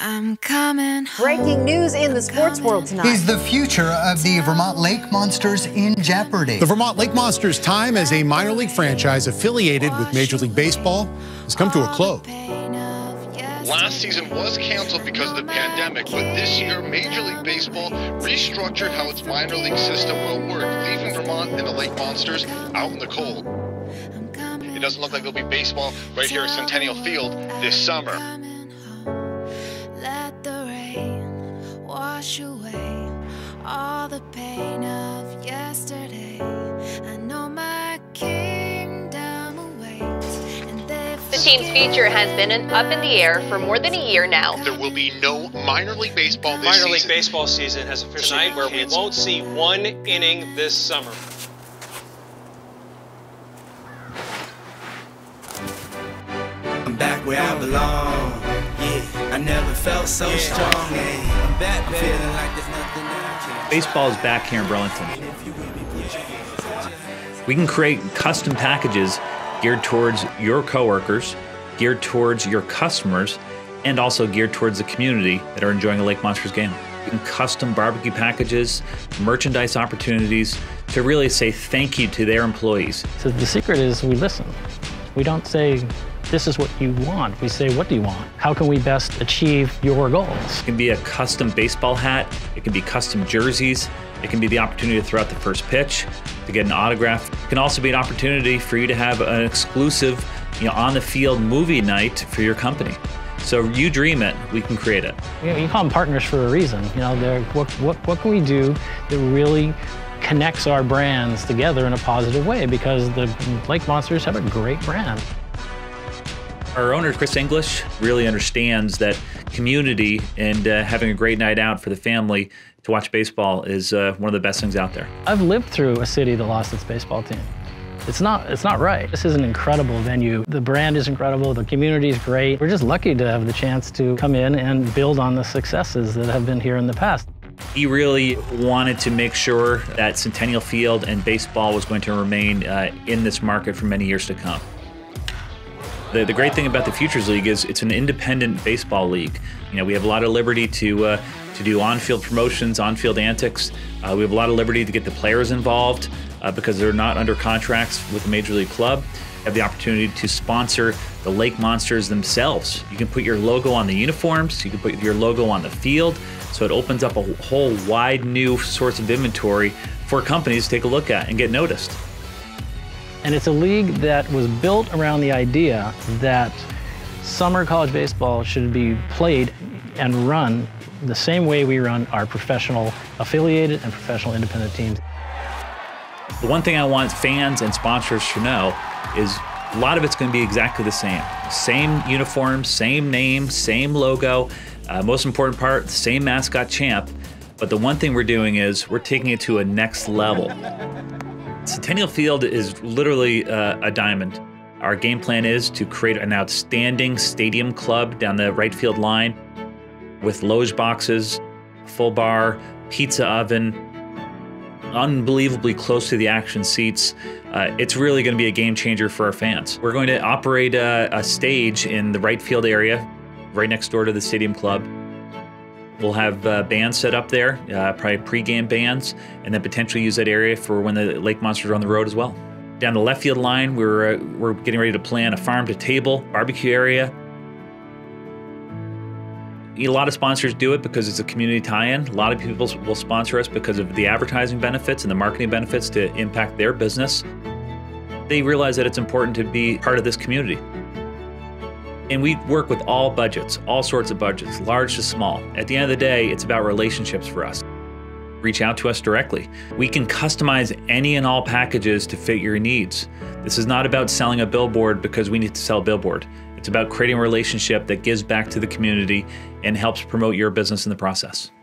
I'm coming home. Breaking news in the sports world tonight. Is the future of the Vermont Lake Monsters in jeopardy? The Vermont Lake Monsters' time as a minor league franchise affiliated with Major League Baseball has come to a close. Last season was canceled because of the pandemic, but this year, Major League Baseball restructured how its minor league system will work, leaving Vermont and the Lake Monsters out in the cold. It doesn't look like there'll be baseball right here at Centennial Field this summer. Let the rain wash away all the pain of yesterday. I know my kingdom awaits, and the team's future has been up in the air for more than a year now. There will be no minor league baseball this season. Minor league baseball season has officially been canceled, where we won't see one inning this summer. I'm back where I belong. Yeah, I never felt so strong. I'm back, I'm feeling like there's nothing that I can't. Baseball is back here in Burlington. We can create custom packages geared towards your coworkers, geared towards your customers, and also geared towards the community that are enjoying a Lake Monsters game. We can custom barbecue packages, merchandise opportunities to really say thank you to their employees. So the secret is we listen. We don't say, this is what you want. We say, what do you want? How can we best achieve your goals? It can be a custom baseball hat. It can be custom jerseys. It can be the opportunity to throw out the first pitch, to get an autograph. It can also be an opportunity for you to have an exclusive, on-the-field movie night for your company. So you dream it, we can create it. You call them partners for a reason. What can we do that really connects our brands together in a positive way? Because the Lake Monsters have a great brand. Our owner, Chris English, really understands that community and having a great night out for the family to watch baseball is one of the best things out there. I've lived through a city that lost its baseball team. It's not right. This is an incredible venue. The brand is incredible, the community is great. We're just lucky to have the chance to come in and build on the successes that have been here in the past. He really wanted to make sure that Centennial Field and baseball was going to remain in this market for many years to come. The great thing about the Futures League is it's an independent baseball league. We have a lot of liberty to do on-field promotions, on-field antics. We have a lot of liberty to get the players involved because they're not under contracts with the Major League club. You have the opportunity to sponsor the Lake Monsters themselves. You can put your logo on the uniforms, you can put your logo on the field, so it opens up a whole wide new source of inventory for companies to take a look at and get noticed. And it's a league that was built around the idea that summer college baseball should be played and run the same way we run our professional affiliated and professional independent teams. The one thing I want fans and sponsors to know is a lot of it's going to be exactly the same. Same uniforms, same name, same logo. Most important part, the same mascot champ. But the one thing we're doing is we're taking it to a next level. Centennial Field is literally a diamond. Our game plan is to create an outstanding stadium club down the right field line with loge boxes, full bar, pizza oven, unbelievably close to the action seats. It's really going to be a game changer for our fans. We're going to operate a stage in the right field area, right next door to the stadium club. We'll have bands set up there, probably pre-game bands, and then potentially use that area for when the Lake Monsters are on the road as well. Down the left field line, we're getting ready to plan a farm-to-table barbecue area. A lot of sponsors do it because it's a community tie-in. A lot of people will sponsor us because of the advertising benefits and the marketing benefits to impact their business. They realize that it's important to be part of this community. And we work with all budgets, all sorts of budgets, large to small. At the end of the day, it's about relationships for us. Reach out to us directly. We can customize any and all packages to fit your needs. This is not about selling a billboard because we need to sell a billboard. It's about creating a relationship that gives back to the community and helps promote your business in the process.